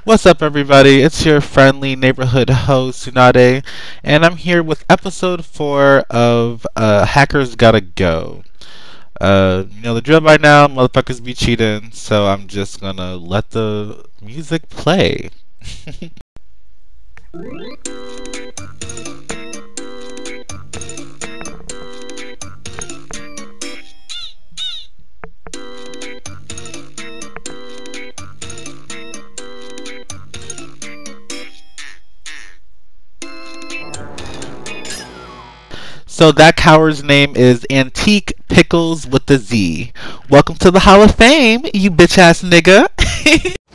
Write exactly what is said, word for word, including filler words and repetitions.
What's up, everybody? It's your friendly neighborhood host, Tsunade, and I'm here with episode four of uh, Hackers Gotta Go. Uh, you know the drill by now, motherfuckers be cheating, so I'm just gonna let the music play. So that coward's name is Antique Pickles with the Z. Welcome to the Hall of Fame, you bitch ass nigga.